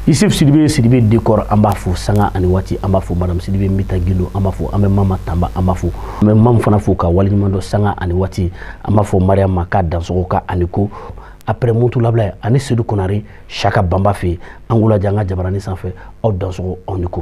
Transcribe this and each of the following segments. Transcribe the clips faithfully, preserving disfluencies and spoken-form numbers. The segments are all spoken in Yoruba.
Yusuf Sidibé Sidibé décor ambafou sanga ani wati ambafou madame Sidibé Mita Gilo ambafou ame mama tamba ambafou ame mam fana fou ka walimando sanga ani wati ambafou Mariam Maka dansoka aniko après Moutou Labla ani Seydou Konari Chaka Bamba fe Angoula Janga Jabarani sanfé au danso oniko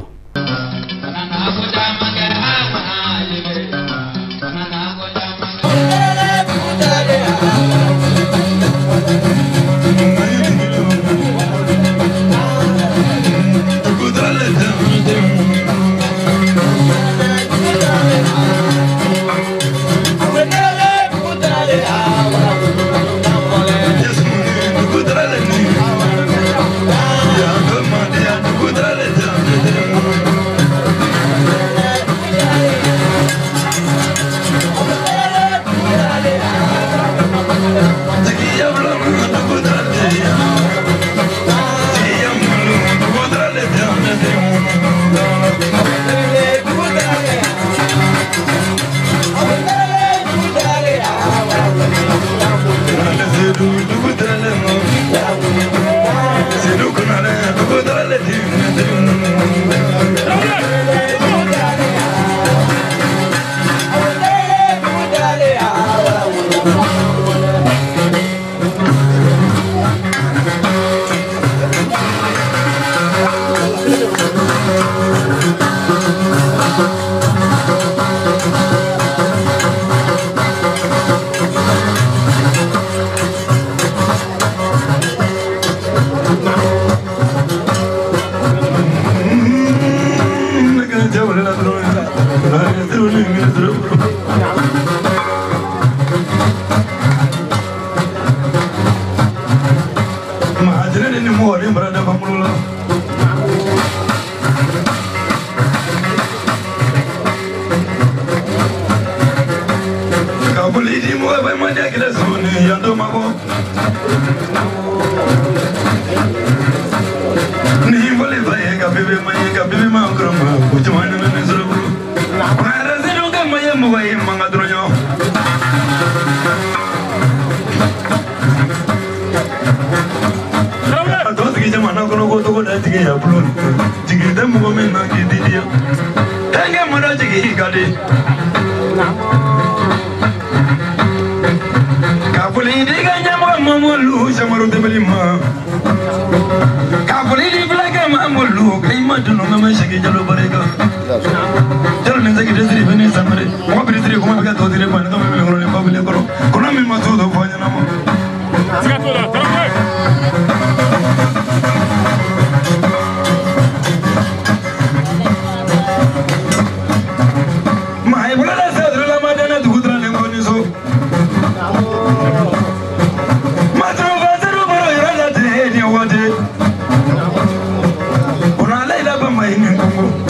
Una leila ba mai ni kongo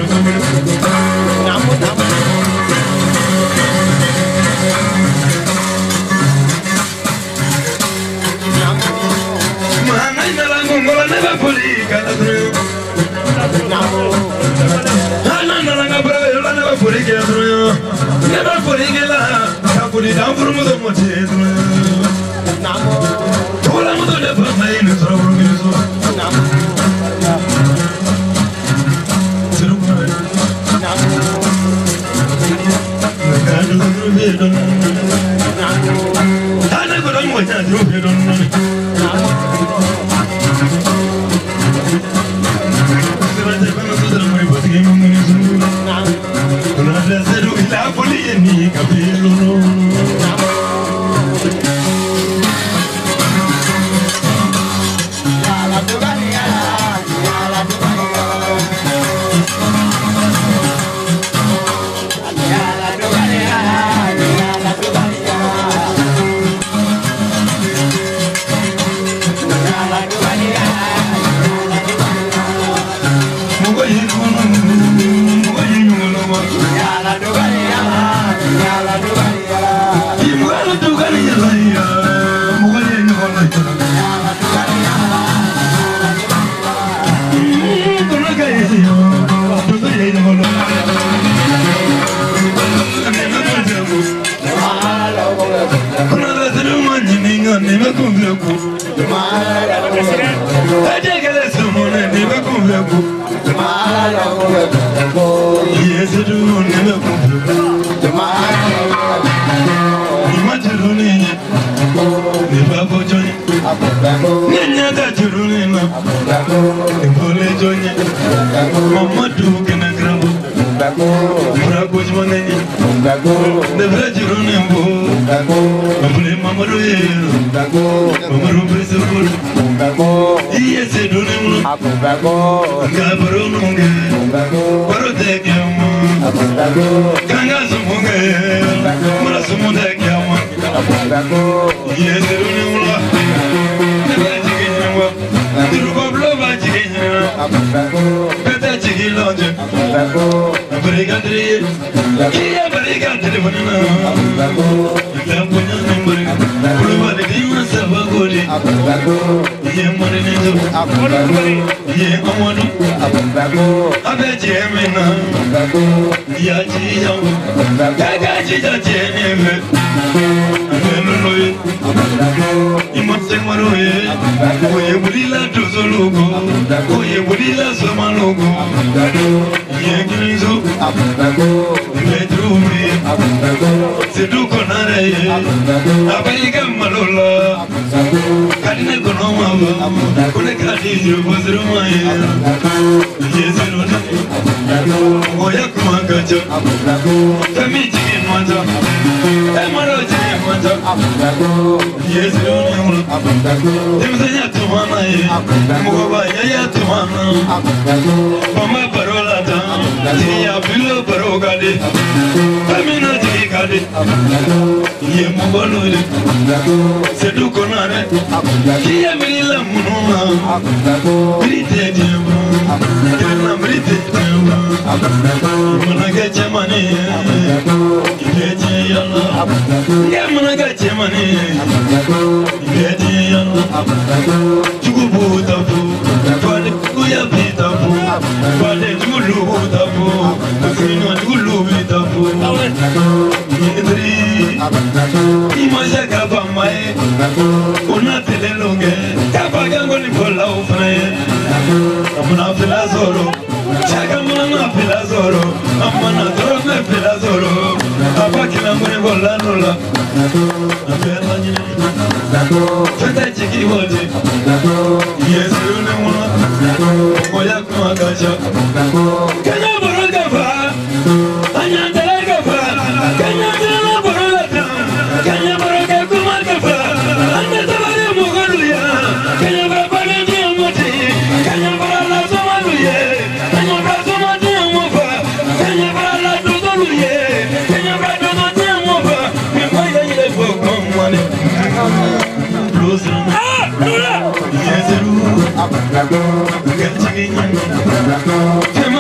Come on,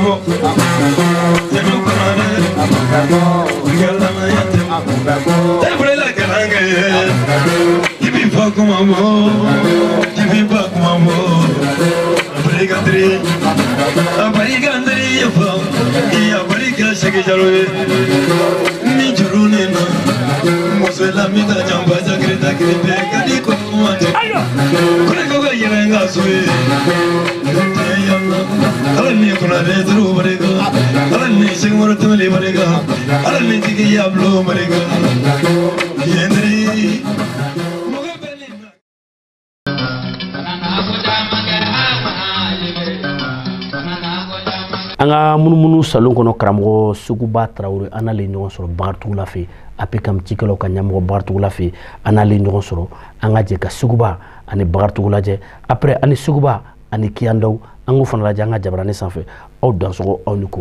Amugago, Temukanane, Amugago, Yalamayate, Amugago, Tebrela Kananga, give me back mamo, give me back mamo, Brigandri, Abarigandri, Yabarika Shakijaro, Nijurunina, Mosela Mida Jamba Jagrita Gripe, Kadiko, Prego Yeranga Sui. Alani kuna rezru marega, alani singmur tumli marega, alani tiki yablo marega. Yendri. Anga munumunu salon kono karamgo suguba Traoré ana le ɲɔgɔn sɔrɔ Bakaritugu la fɛ apekam cikɛlaw ka ɲɛmɔgɔ Bakaritugu la fɛ ana le ɲɔgɔn sɔrɔ an ka jɛ ka suguba ani Bakaritugu lajɛ après ani suguba ani kiyandaw an k'o fana lajɛ an ka jabarani sanfɛ aw dansɔgɔ aw ni ko.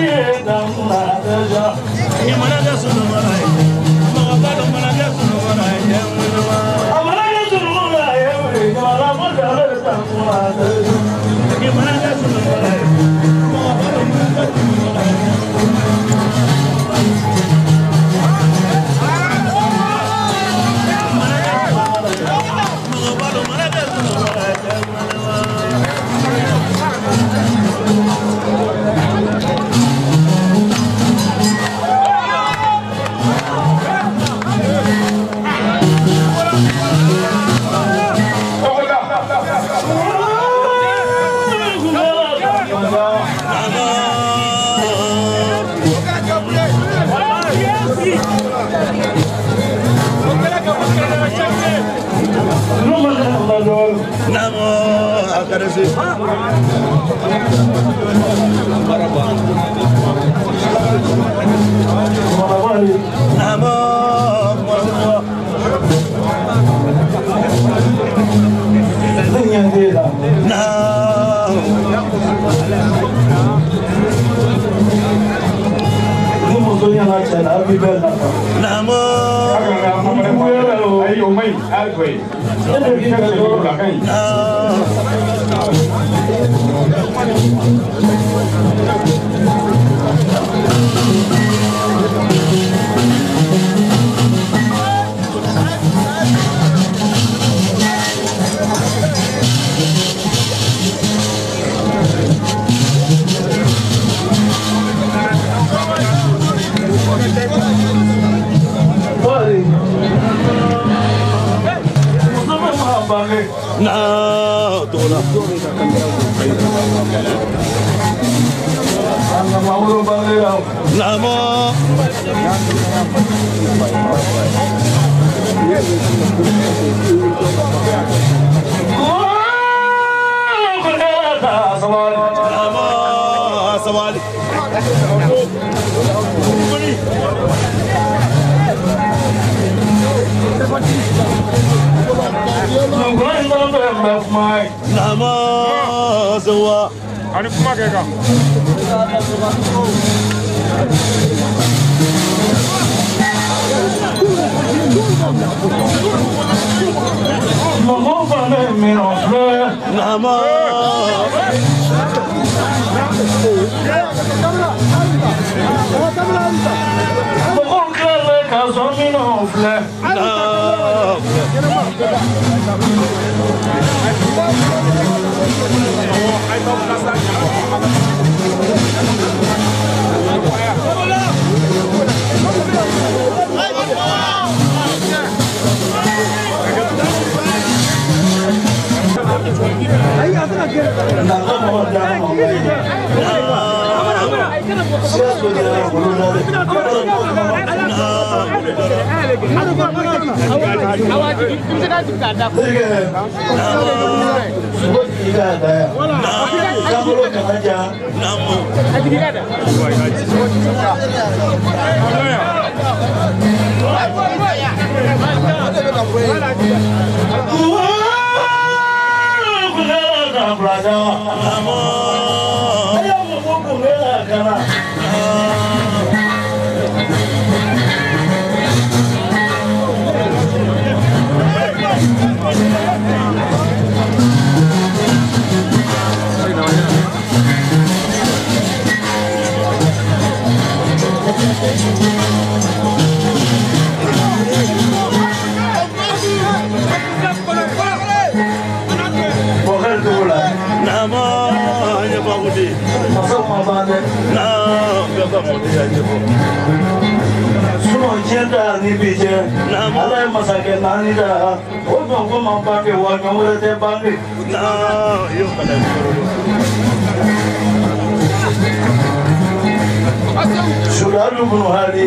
Suralu bunu hali,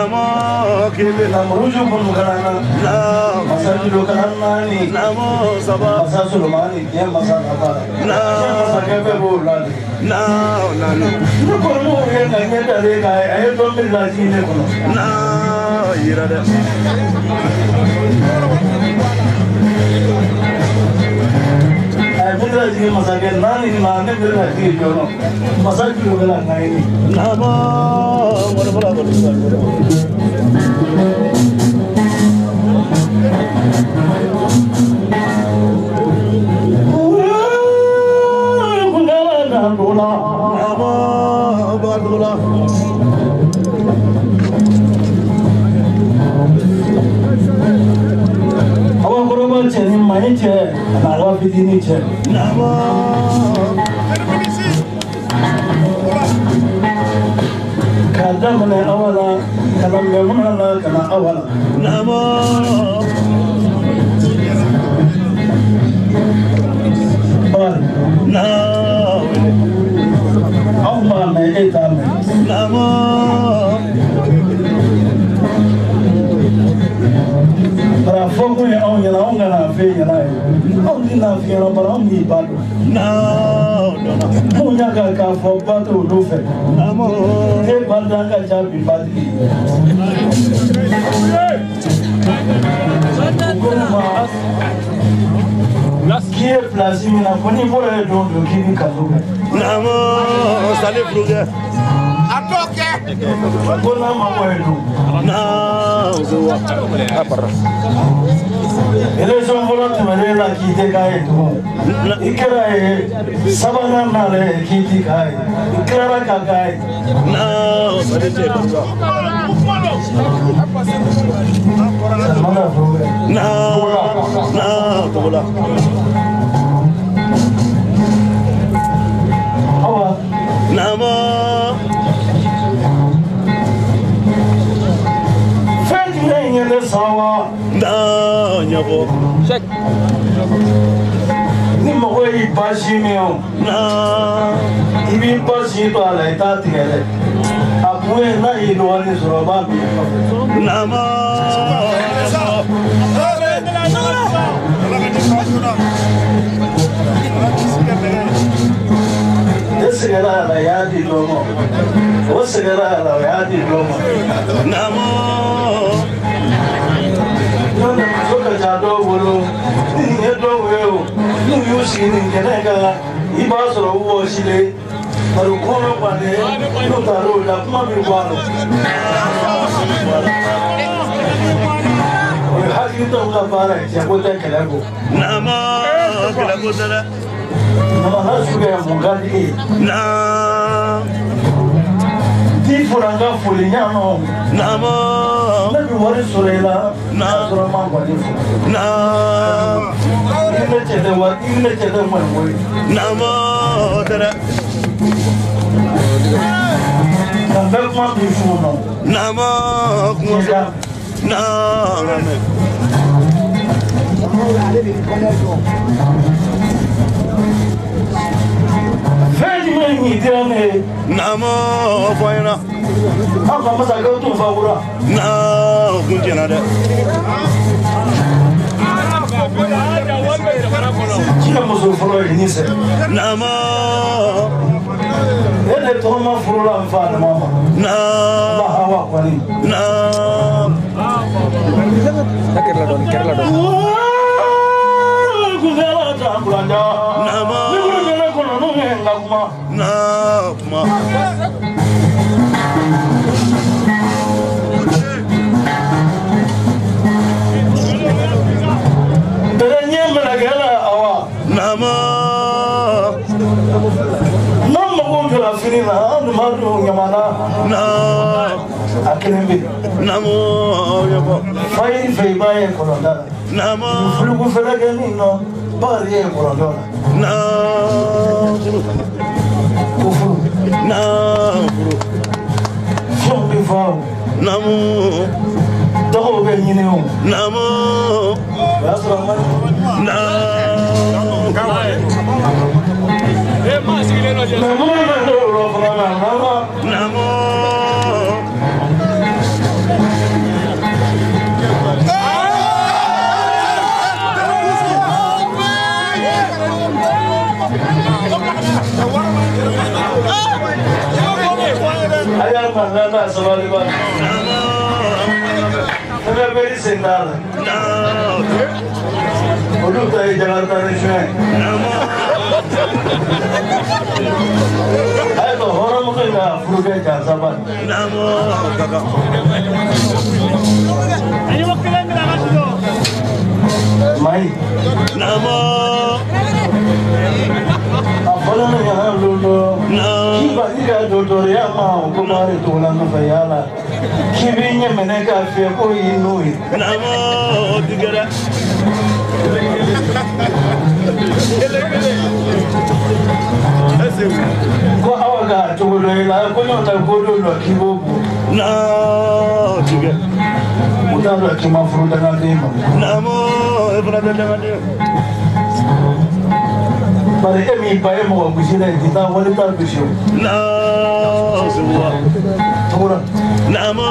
namo kile namruju bunu karana, namo masajidu karana ni, namo sabah masasulmani dia masalaba, namo sakebe buladi, namo nani. Nukomu yang nanya dari kaya, ayo dombil lagi ni kono. Namo irada. Ayo Sira ji masake nani ni mane bere na ti jono. Masake lo gala ngai ni. Nama mora mora ko ni. Kungala na bola. Nama bola. Awa koroba cheni mai che, awa bidini che. Nama. Kada mana awala, kada memuna la, kada awala. Nama. Awala. Nama. Awma me eta me. Nama. Para fogo ya onye na onga na fe ya na. Only na fe na para only bado. No, no, no. Munya ka ka fo bado do fe. Amo. E banda ka jabi badi. Qui est placé na koni bora do do kini kazo. Namo sale fruga. Atoke. Kona mawedo. Na uzoa. Apara. Election volante madela kite kai to. Ikra e sabana nale kiti kai. Ikra ka kai. Na madete banga. Na na tola. Awa. Nama. Fenjine sawa. Da nyabo. Check. Ni mo ko i bashi mi o. Na. Ibi bashi to ala ita tigere. Abuwe na ilo ani soroba mi. Nama. Segera la ya di lomo. O segera la ya di lomo. Namo. No na soka jado bolo. Ni edo weo. Ni yusi ni kenega. Iba soro wo sile. Paru kono pade. No taro la kuma mi walo. O haki to ka para ya kota kelago. Namo kelago dala. Nama nasuke mugadi na di furanga fulinyano nama na biwari surela na surama ngwadi na ine chede wa ine chede mwe nama dara kambe kwa bifuno nama kwa na Fedi mengi tiane Nama faina Apa masa kau tu favora Na kunjena de Jika musuh furo ini se Nama Ele toma furo la mfana mama Na Bahawa kwani Na Kerala don Kerala don Kuzela tambulanja Nama Na ma Berenye melagela awa Nama Nama kumpela finina Anu madu nyamana Na Akinembi Namo Yabo Fai fai baye kolondara Nama Fulugu felage nino Bari ye kolondara Na Kufuru Na Kufuru Fumbi fau Namu Toho be nyineo Namu Yasraman Na Namu Namu Ayah mana sebalik mana? Saya beri sendal. Udah dari Jakarta ni semua. Ayo orang mungkin nggak perlu kerja sabar. Namo kakak. Ayo waktu lagi nak tu. Mai. Namo. Apa lagi yang dulu? Kiba ida dulu ya mau kemari tulang bayala. Kibinya mereka fiapo inui. Namo digera. Ko awaga tugulo ila ko nyota kodo lo kibobu na tiga mutalo kimafruta na dimo namo ebra de de bare emi pae mo kushira kita wali tar bisho na suwa tora namo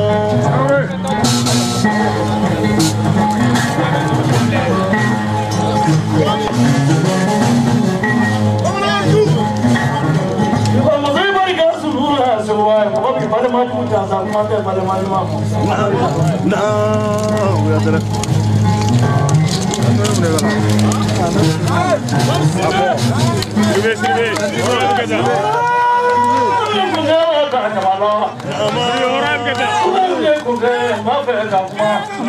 pada maju jangan mati pada maju mampu. Nah, udah terus. Sirve, sirve. Orang kerja. Orang kerja. Maaf ya kamu.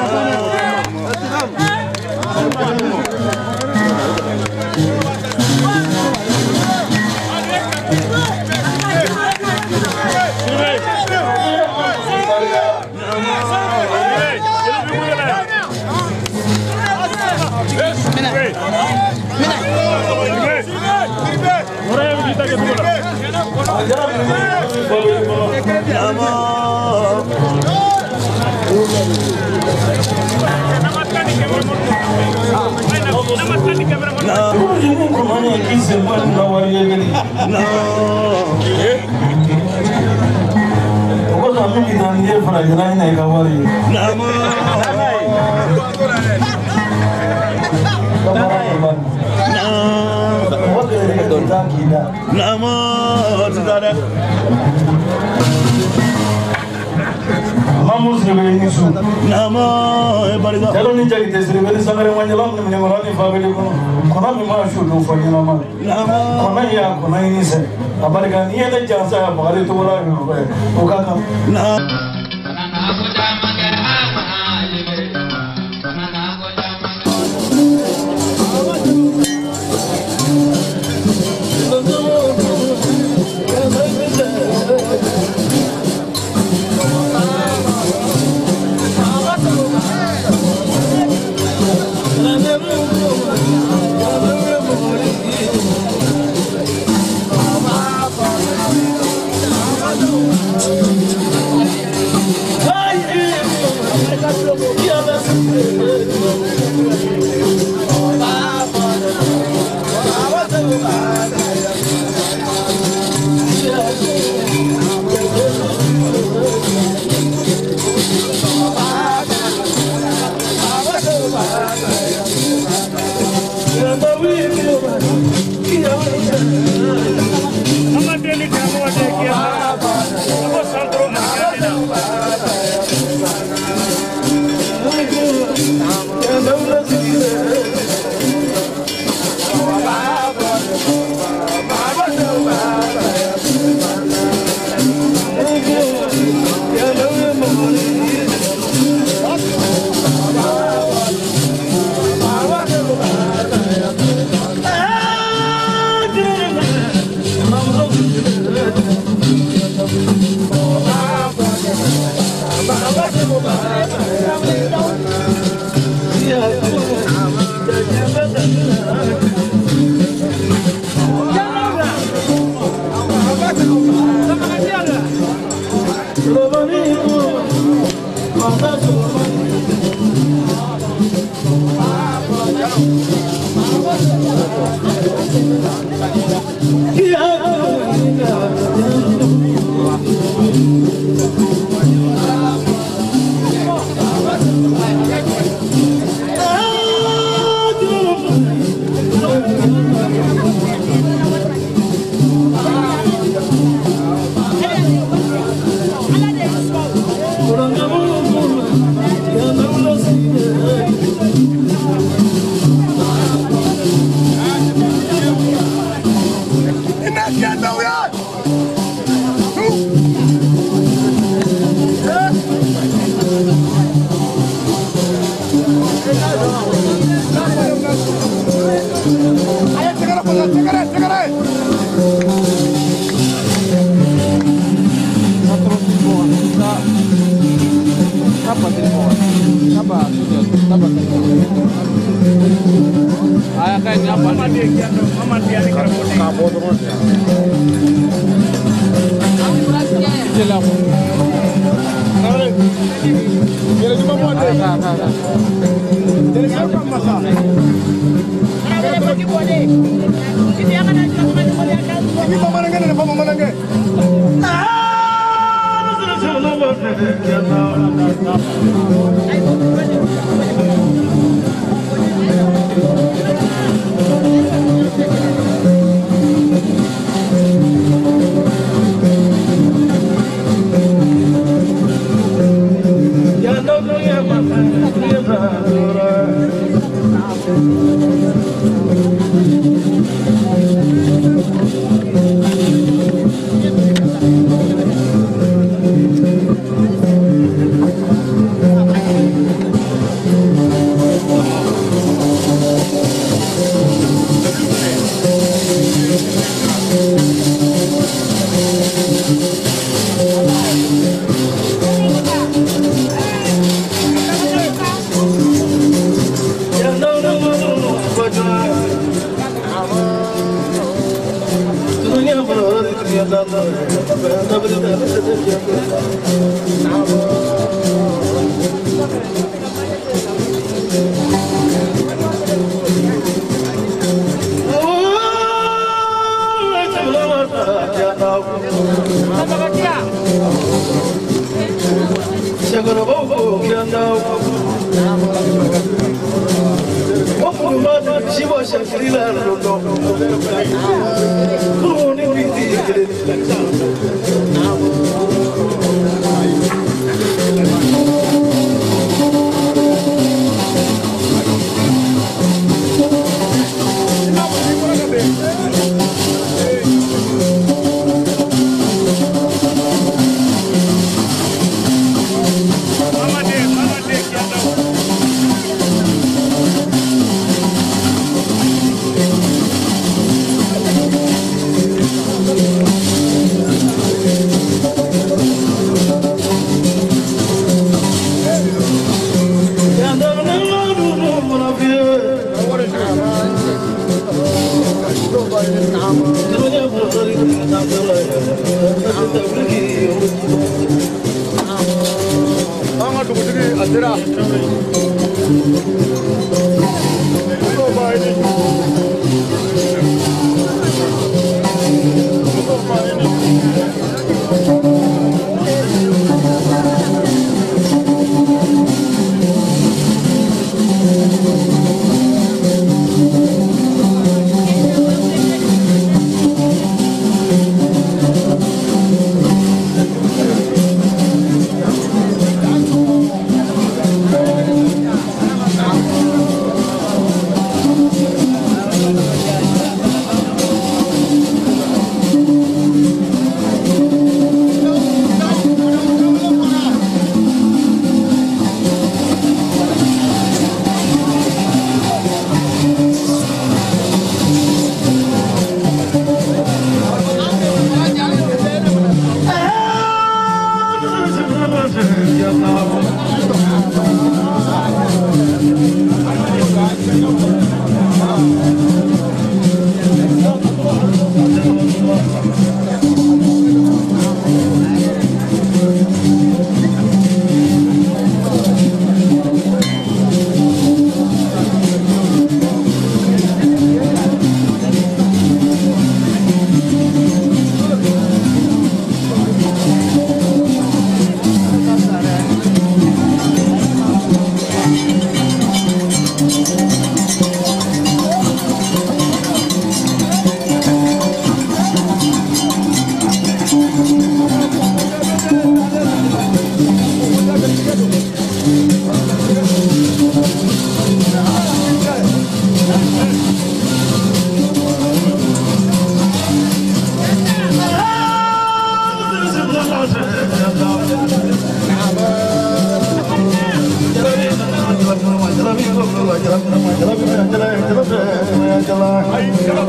Nama saudara Mamus ni su nama bariga kalau ni jadi tesri beri sangare manjalam ni menyorani family kono kono mi mashu do fanya nama nama kono ya kono ini se abariga ni ada jansa bari to wala ni ko kaka na Ayah kayaknya apa? Mama dia kian, mama dia ni kerana kabut terus ya. Jelas. Kalau dia cuma buat dia. Jadi apa masalah? Kalau dia pergi buat dia, kita akan ada cuma cuma dia akan. Ini mama lagi ni, mama lagi.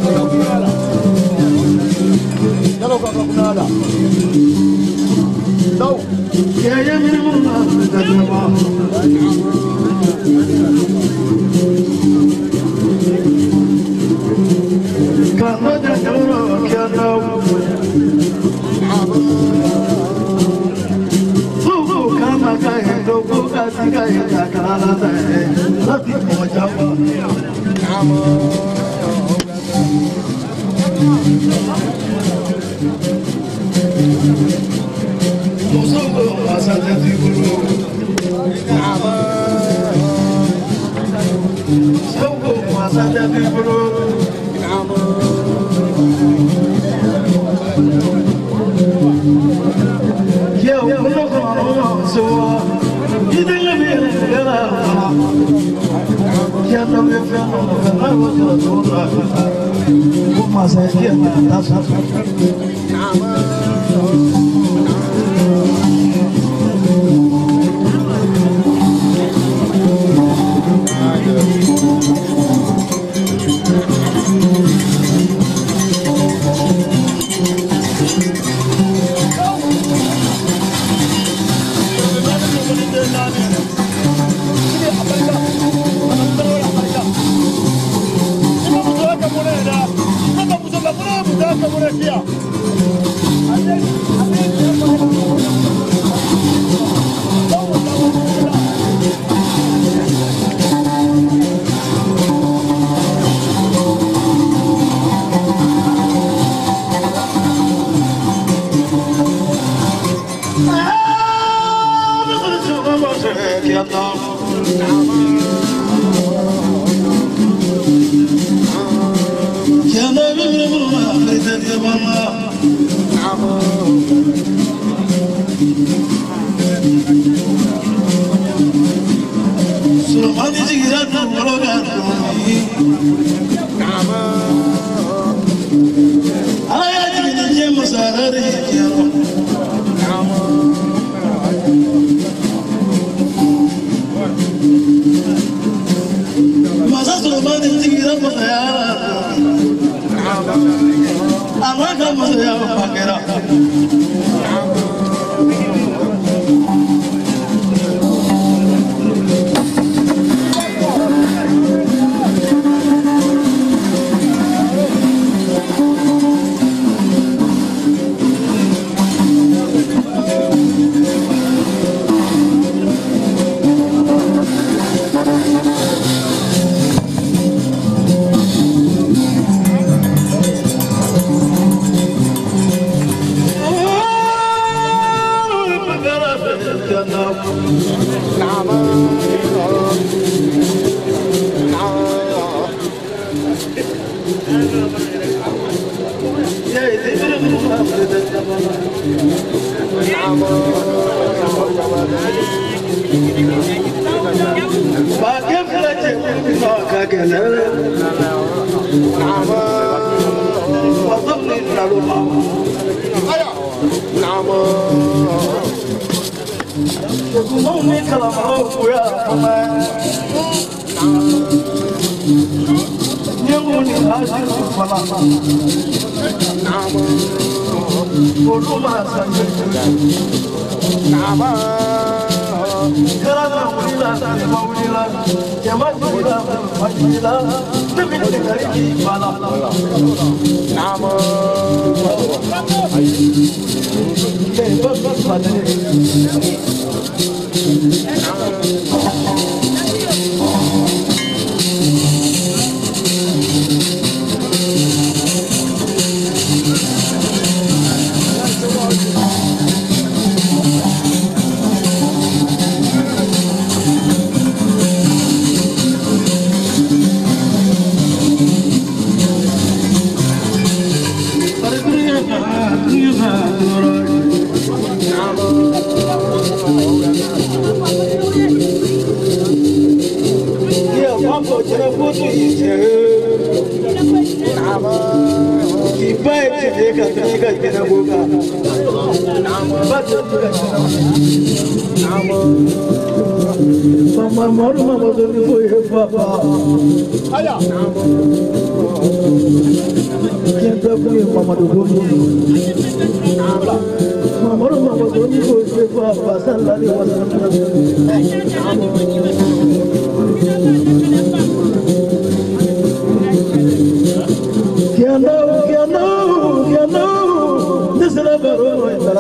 Kalau kau kenal dah. Então, que é mesmo na Kama da joro kya tau, Fugu kama kaya dogo kasi kaya takala tae, lati moja pa. Musugo asal tibulu, Musugo asal tibulu. Muhammadu Muhammadu ni ko se fa sallallahu alaihi wasallam Kiano kiano kiano nisra baro indra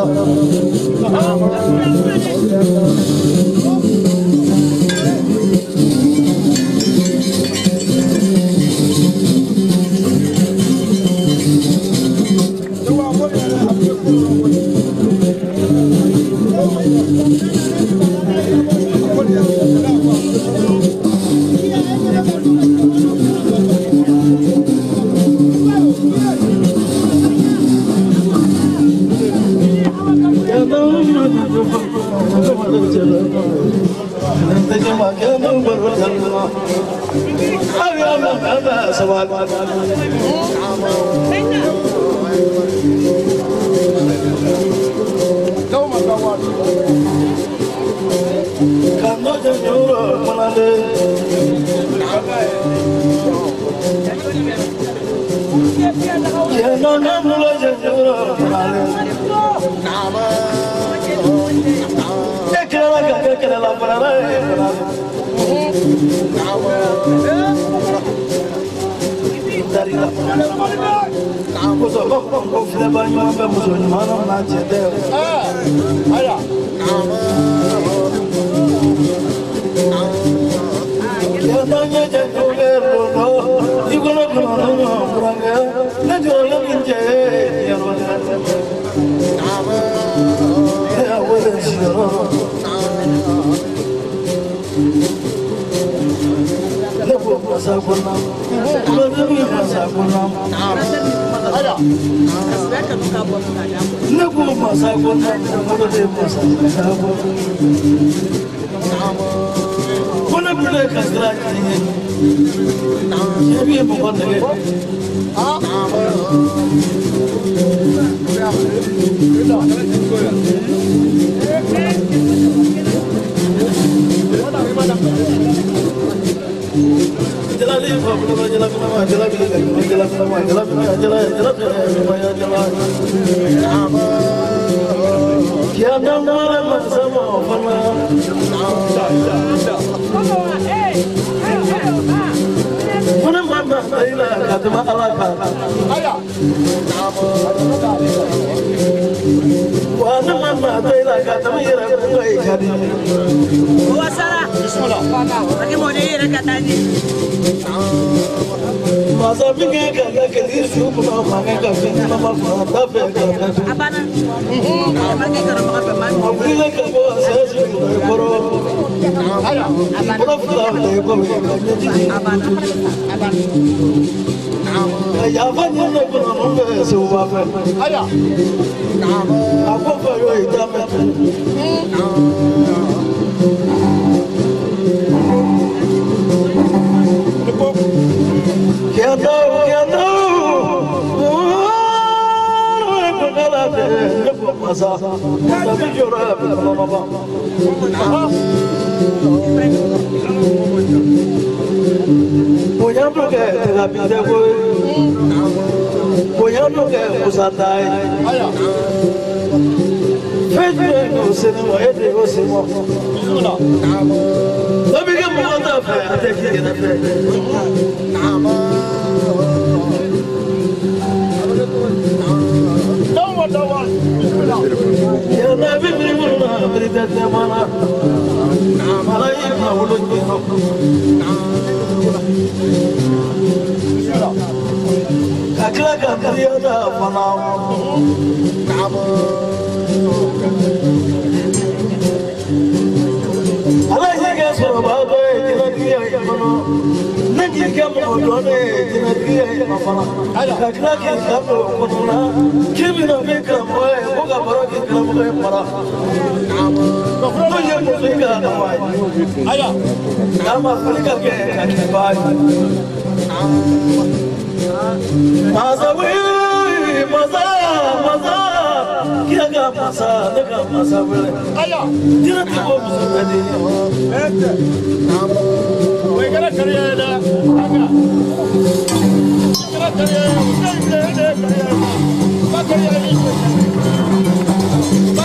Bye.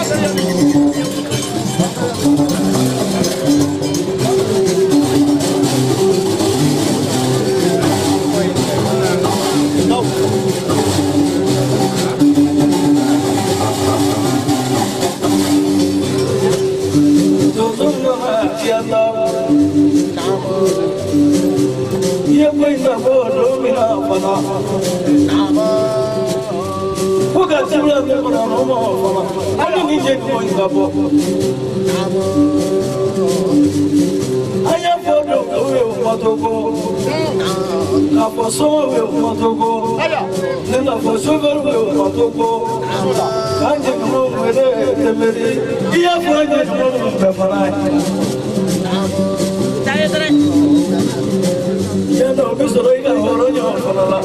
tiata ye koi na bo do mina fana Oga tibla ko na mo fana ani ni je ko nga bo aya fodo we motoko na foso we motoko na foso we motoko kanje no mere temeri iya fanye no be fana tayo tare ya no bi soro ika horo nyo fana la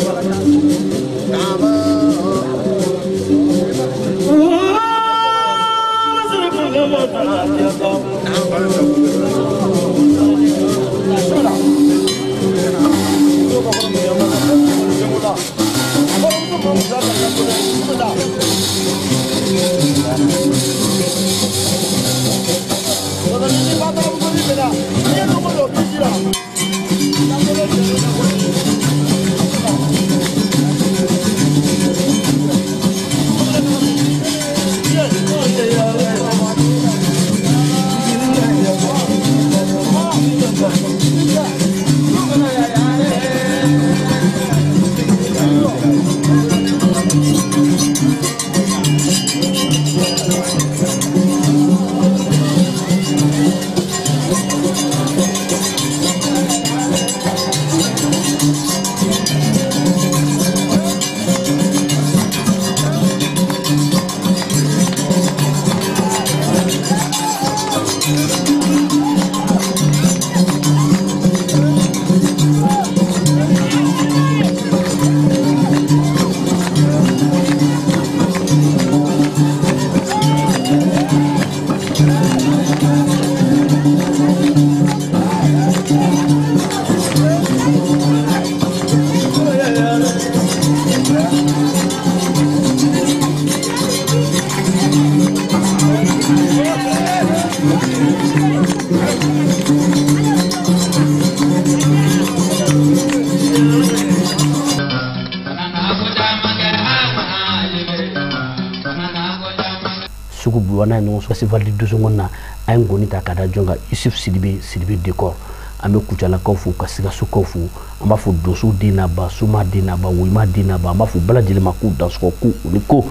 wana no festival di dusongona ay ngoni ta kada jonga Yusuf Sidibe Sidibe décor ambe kuchala kofu kasika sukofu amba fu dosu dina ba suma dina ba wima dina ba amba fu bala jele maku dans ko ku niko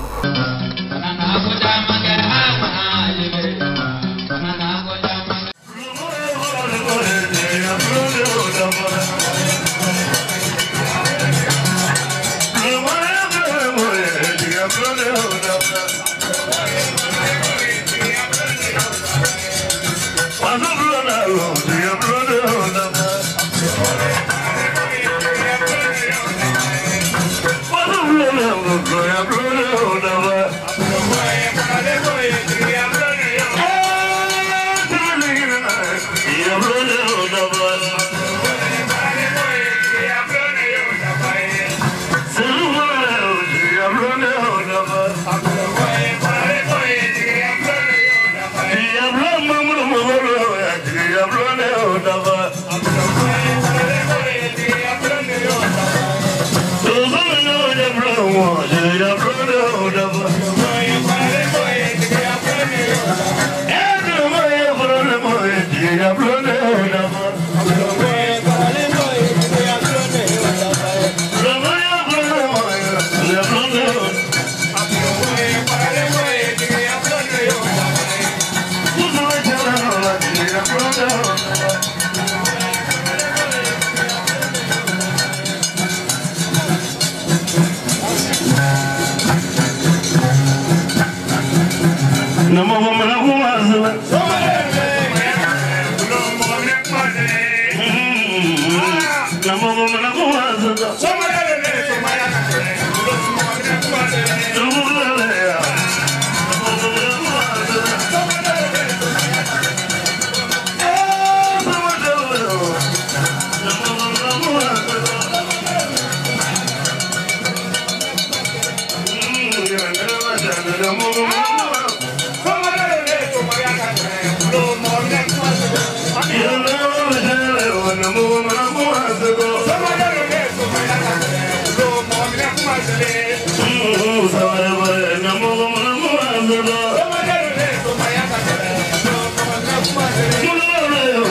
Come on,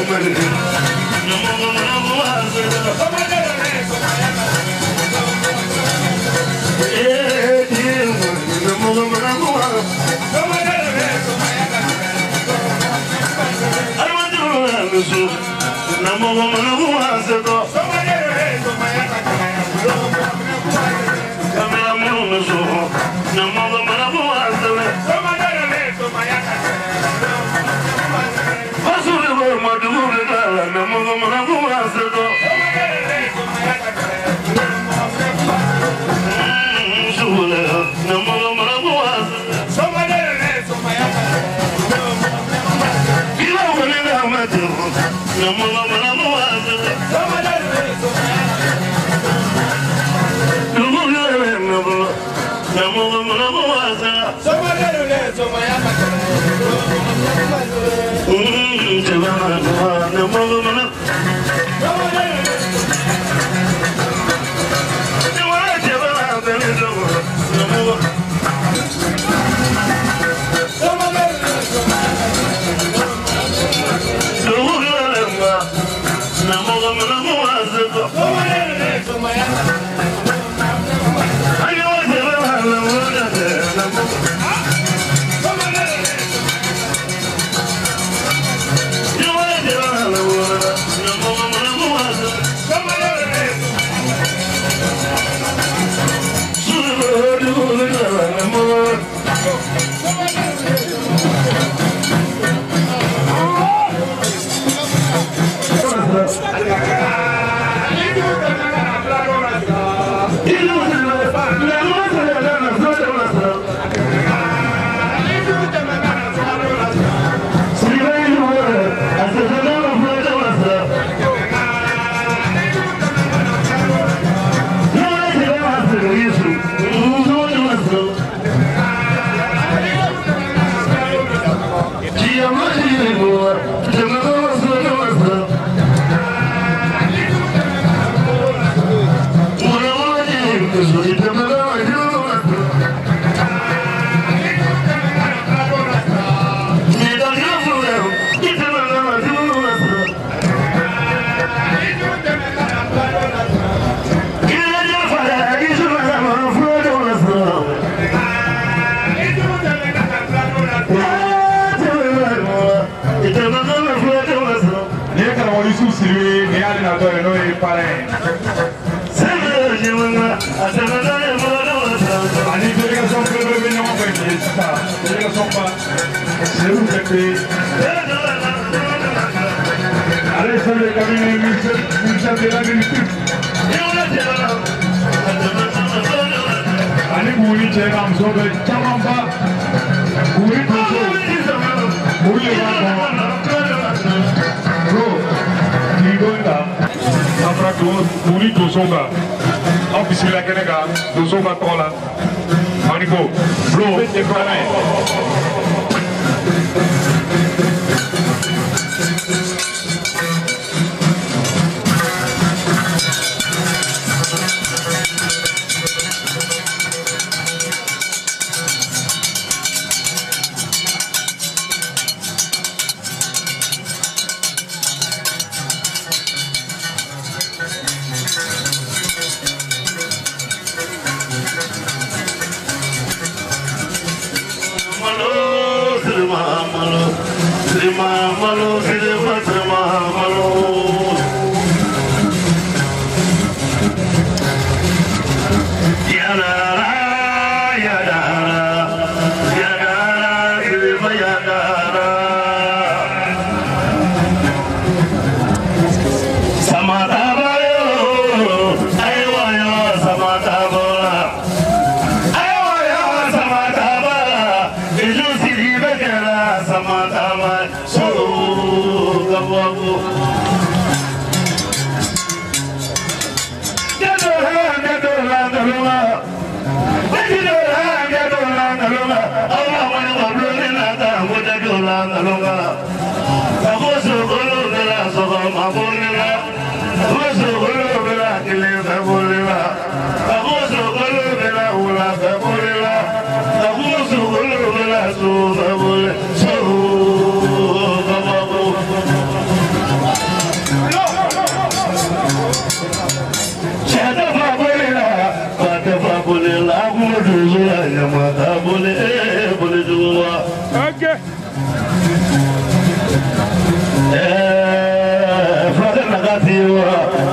eh fara nagati wa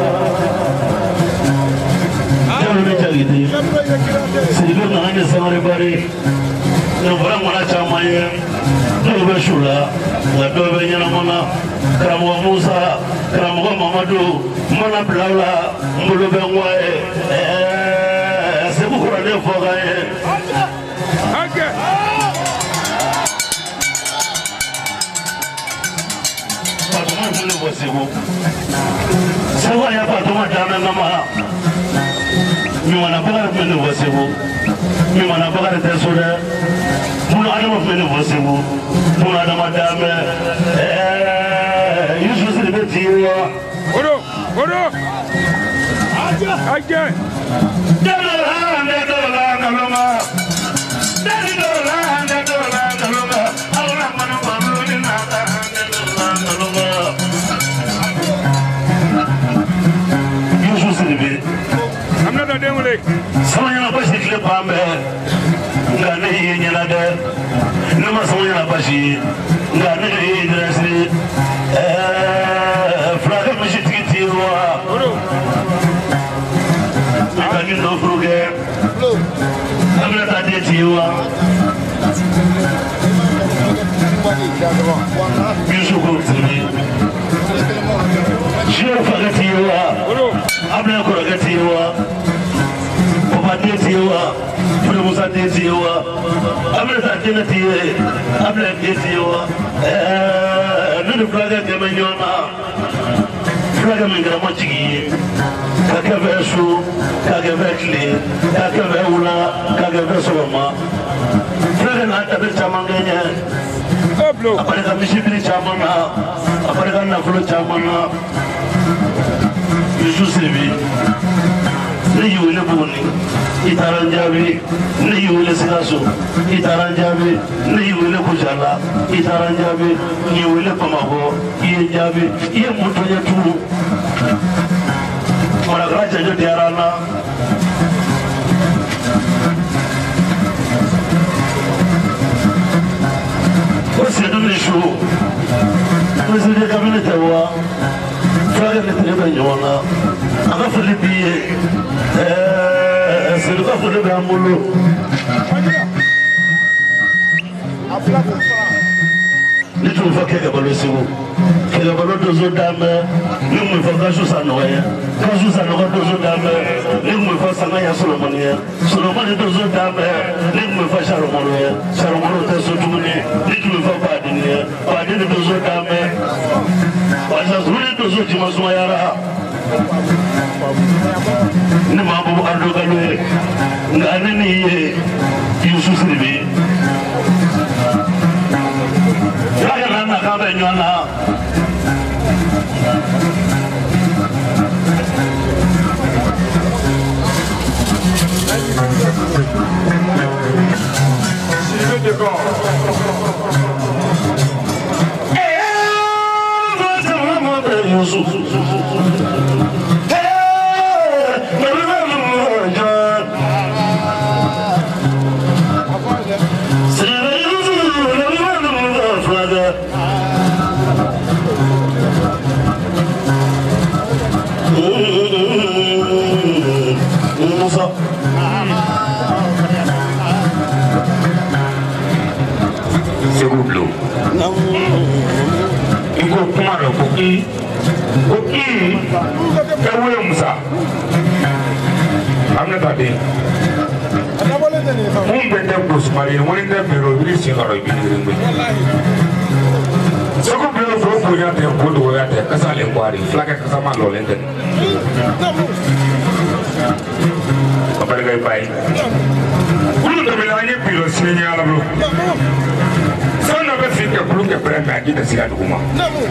jalu be jagiti silu nane samare bari no bara mona chamaye no be shula la do be nyana mona kramo Musa kramo Mamadu mona blala mbulu be ngwae eh sebu kurane fogaye okay Sewa ya patuma dana nama mi mana bakar mene wasibu mi mana bakar tesude mulu adama mene wasibu mulu adama dame eh yusu sirbe tiwa odo odo aja aja dala hande dala kaloma dali dala hande dala kaloma Allah manu manu ni nada hande dala kaloma I'm not a devil. Someone of us is the Pambe. Gani in another. No more someone of us. Gani dressing. Flag of Mishiti. I can no forget. I'm not a dead you. You should go to me. She'll forget you. Abla koragatiwa obadetiwa pulusa detiwa abla satinatiye abla detiwa eh nunu flaga kemenyona flaga mingra mochigi kakevesu kakevekli kakeveula kakevesoma flaga na tabe chamangenya oblo apareka mishibiri chamana apareka nafulo chamana Yusu Sibi, you will Buni, Itaranjabi, you will Sikasu, Itaranjabi, you will Kujala, Itaranjabi, you will Pamago, Ijabi, Yamutoya Turu, Maragaja Diarana. What's the issue? What's the community? Flaga de Trebanyona, I'm a Philippi, Silva for the Bamulu. Little for Kagabalusu, Kagabaluto Zodame, Limu for Gasus and Noya, Gasus and Zodame, Limu for Samaya Solomonia, Solomon Zodame, Limu for Sharomonia, Sharomono Sotuni, Little for Badinia, Badin Zodame. Wajah sulit tu suci masuk ayara. Ni mampu adu kalue, nggak ada ni Yusu Sribi. Jangan anak kau benyana. Sribi dekor. Yusu, segundo, iko kumaro koki. Oki, Kawe Musa. I'm not a day. Who better Bruce Marie, one in the mirror, releasing or a beginning with so good blow for Puya and put away at the Casalim body, flag at Casama Lolenten. A better guy. Who the Milani Pillow singing out of blue? Son of a figure, look at Brand Maggie, the Sian woman.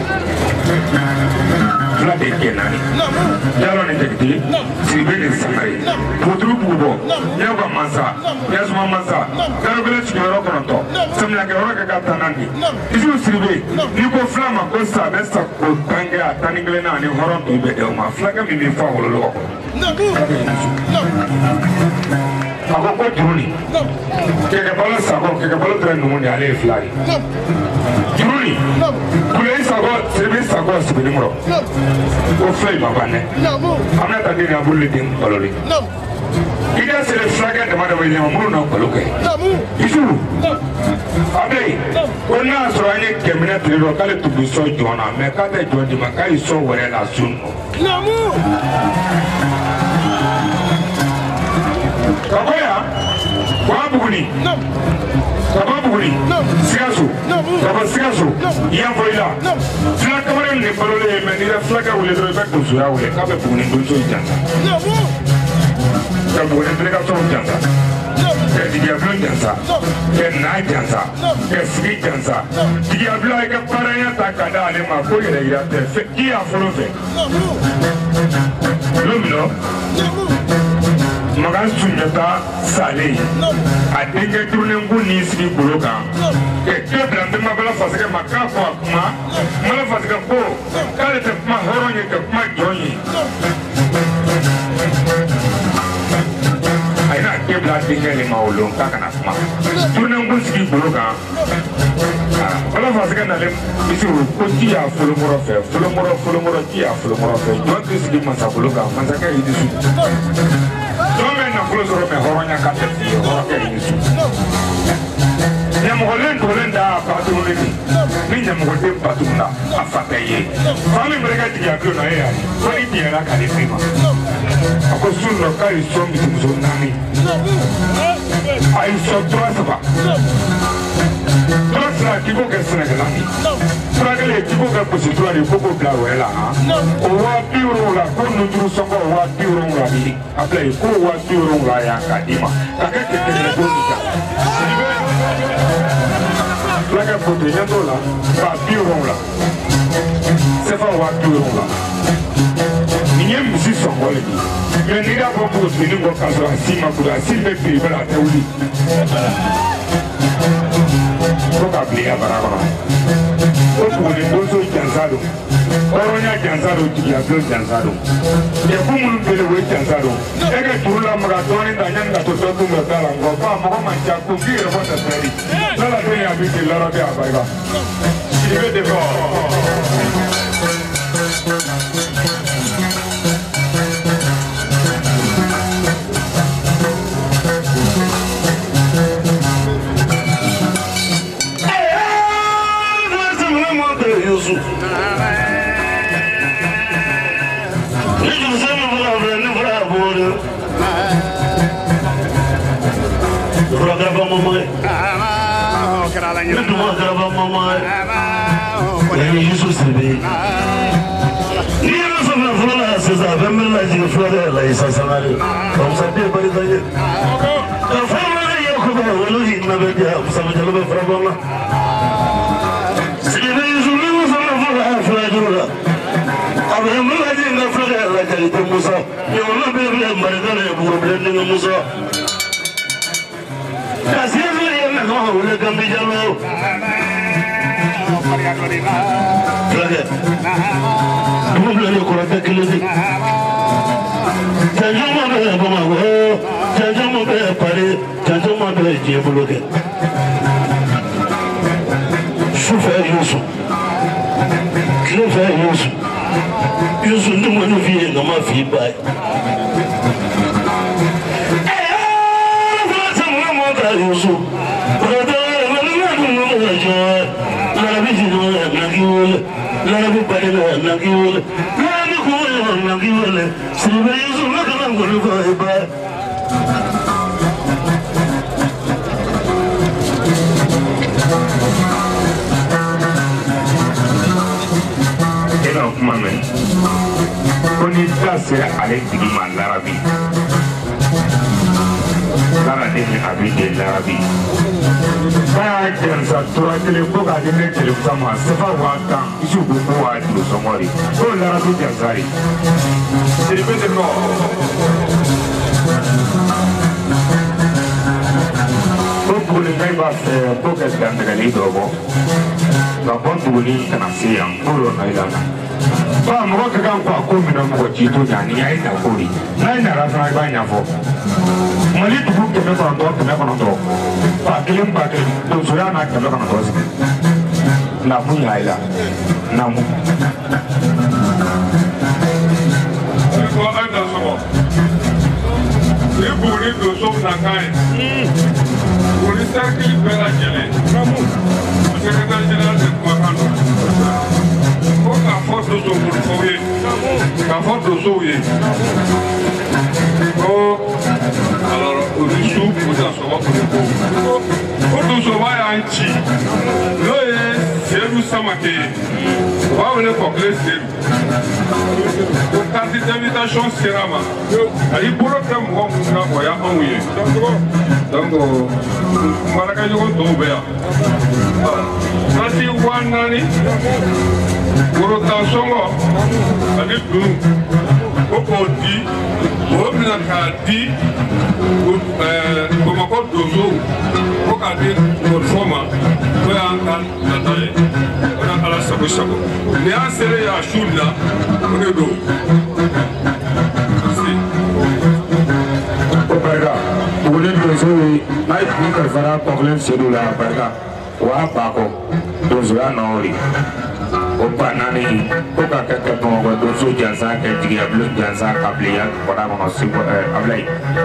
Flade Kenani, Yaron Injecti, Sibin Samari, Putru Pubo, Yaga Masa, Yasma Masa, Garabelch Yorokonoto, some like a Rokatanandi. If you see, you go Flama Costa, Vesta, Tanga, Tanglena, and Horon to Bedelma, Flagam in the Fowl. ako ko juruni keke balo sago keke balo tere numu ni ale flari juruni kule sago sebe sago sebe muro ko flai babane amna ta dini abulle din baloli ida sele flaga de mada wele muru na baloke isu abe ona soranye kemina tere kale tubu so jona me ka te jodi makai so wore la sun namu kaboya kwa buguni kaba buguni sigaso kaba sigaso ya voila fla kamera ne balole me ni flaga wele do ba ko suya wele ka be buguni do so janta ka buguni tere ka so janta ke diablo janta ke na janta ke sigi janta diablo ay ka paraya ta kada ale ma ko yele ya te fe ki a folo fe lumino magan sunjata sale a denkɛ turunen ko ni sigi bolo kan ke ke bilante ma bala fasike ma k'a fɔ a kuma mala fasike ko k'ale tɛ kuma hɔrɔn ye ka kuma jɔn ye a ye n'a ke bila denkɛ de ma o lon k'a kana kuma turunen ko sigi bolo kan bala fasike nalen bisi ko ci y'a folomɔrɔ fɛ folomɔrɔ folomɔrɔ ci y'a folomɔrɔ fɛ jɔn tɛ sigi masa bolo kan masakɛ y'i dusu Don't nafolo sɔrɔ mɛ hɔrɔnya ka tɛ fi hɔrɔnkɛ yi su ɲɛmɔgɔlen dolen da baturuli de ni ɲɛmɔgɔden baturula a fa tɛ ye fa min bɛrɛ ka jigin a don na e y'a ye ko ni diɲɛra k'ale fi ma a ko sun dɔ k'a ye sɔn misimuso naani a ye sɔn tura saba tura sira k'i ko kɛ sɛnɛkɛla de furakɛli k'i ko kɛ gositura de ko k'o bila wɛrɛ la han o waa bi wolonwula ko nujuru sɔngɔ waa bi wolonwula de a bila yen ko waa bi wolonwula yan k'a d'i ma ka kɛ kɛkɛ ko nin kan fulakɛ foto ɲɛ t'o la waa bi wolonwula sefa waa bi wolonwula nin ye misi sɔngɔ le ye mɛ n'i y'a fɔ npogotiginin kɔ k'a sɔrɔ a si ma kuru a si bɛ piri bɛrɛ a tɛ wuli ko ka bilen a bara kɔnɔ ko buguni donso jansa don hɔrɔnya jansa don jigiya don jansa don degun minnu bɛ o ye jansa don e ka juru lamaga dɔɔnin ta yanni ka to dɔ dun ka da la nka ko a mɔgɔ man ca ko k'i yɛrɛ fɔ tɛsɛri n'ala don ye a bɛ se lɔrɔ bɛ a barika i bɛ de fɔ. ba mɔgɔ ka kan k'a ko minɛ mɔgɔ t'i to ɲa ni y'a ye ta ko de n'a ye nara fana i b'a ɲɛfɔ mali dugu kɛmɛ kɔnɔntɔn kɛmɛ kɔnɔntɔn ba kelen ba kelen donsoya n'a kɛmɛ kɔnɔntɔn sigi namu y'a ye la namu. ko an da sɔgɔ ni buguni donso na kan ye buguni sarikili bɛɛ lajɛlen secrétaire général de kumakan don ko k'a fɔ donso morifaw ye k'a fɔ donsow ye ko alors o ni su o da sɔgɔ o ni ko ko donsoba y'an ci n'o ye seyidu samake ye u b'a wele kɔkile seyidu ko carte d'invitation sera ma a y'i bolo kɛ mɔgɔ minnu na o y'anw ye donc marakɛɲɔgɔn tɔw bɛ yan Nasi wa naani worotan sɔngɔ ani dunu ko k'o di o bɛna k'a di Bamakɔ donsow ko k'a di Godefroid ma ko y'an ka nata ye o na Ala sago sago ni y'an sera ye a su in na o de don. O barika buguni donsow ye n'a ye kun kalifara kɔkile sedu la barika o y'a baako donsoya nɔ de o ba naani ko ka kɛ kɛ Bamakɔ donso jansa kɛ jigiya bulon jansa ka bilen kɔda kɔnɔ seko Ablaye.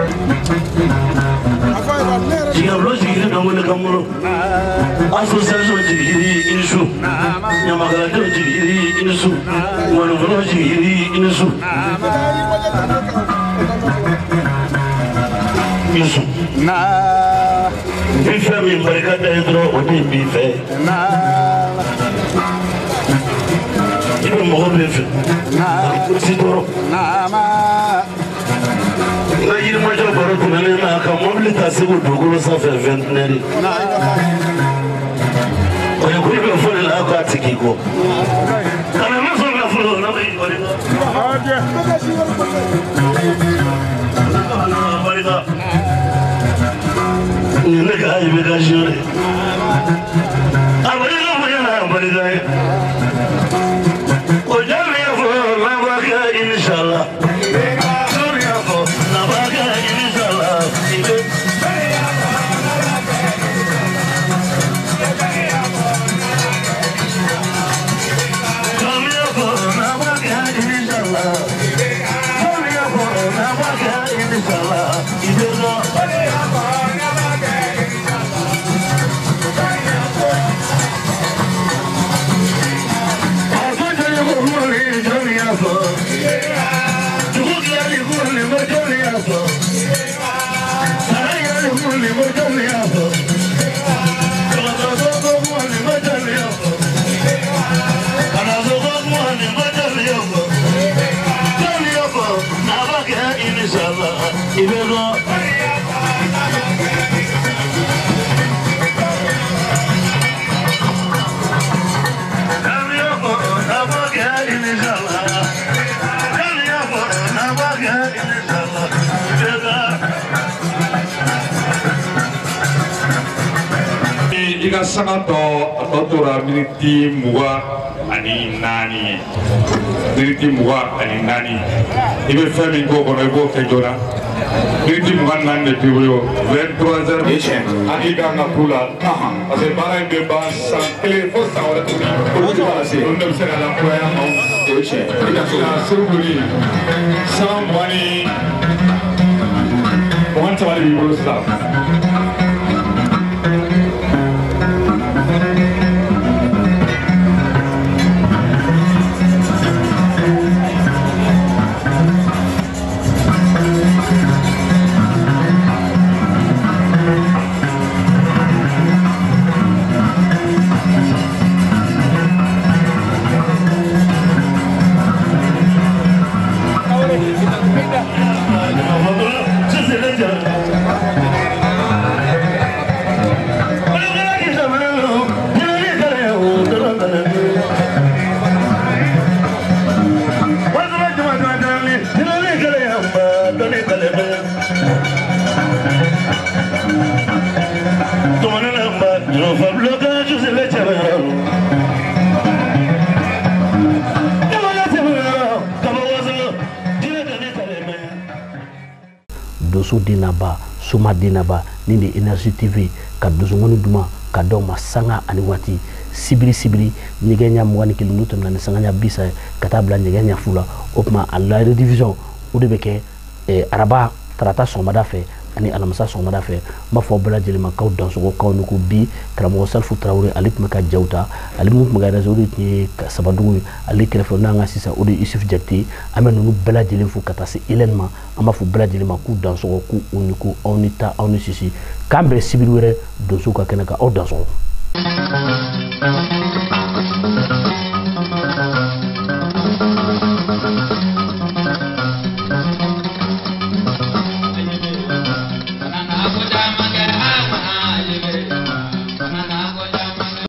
jigiya bulon sigilen bɛ wele kan bolo association jigiyiri inisu ɲamakaladenw jigiyiri inisu mɔnifɔlaw jigiyiri inisu inisu. Bi fɛn min barika da ye dɔrɔn o de b'i fɛ i bɛ mɔgɔ min fɛ a ti dɔrɔn n ka yirimajɔ baro tɛmɛnen na ka mɔbili ta Segu dugukolo sanfɛ vɛntinɛri o ye ko i bɛ fɔ de la k'a ti k'i kɔ ka na ma sɔn nafolo na ma i barika barika ne ka yi bɛ ka ziyo de a barika bonya na barika ye o jaabi y'a fɔ n'an b'a kɛ inshallah jaabi y'a fɔ n'an b'a kɛ inshallah i bɛ. jaabi y'a fɔ n'an b'a kɛ inshallah jaabi y'a fɔ n'an b'a kɛ inshallah i bɛ dɔn. I ka sanga tɔ a tɔ tora miniti mugan ani naani ye miniti mugan ani naani i bɛ fɛn min k'o kɔnɔ i b'o kɛ joona miniti mugan naani de b'i bolo vingt-trois heures hakili kan ka k'u la parce que baara in bɛ ban san kelen fo san wɛrɛ tuguni olu de b'a se olu de bɛ se ka lakuraya maaw o ye tiɲɛ i ka se ka Seku san mugan ni mugan saba de b'i bolo sisan. Dosso Dinaba Suma Dinaba ni de Energy T V ka dosongoni duma ka daw ma sanga ani wati sibiri sibiri nyegenya mwani kilunuto na sanganya bisa katabla nyegenya fula opma à la redivision ou de beke eh, araba trata somada fe ani alamasa somada fe ma fo bela jelima kaw danso ko kaw nuko bi tramo salfu trawre alip maka jawta alip mu maka razori ni sabandu ali telefon nga sisa odi isuf jakti amenu nu bela jelim fu katase ilenma ama fu bela jelima ku danso ko ku uniku onita oni sisi kambe sibiri were doso ka kenaka o danso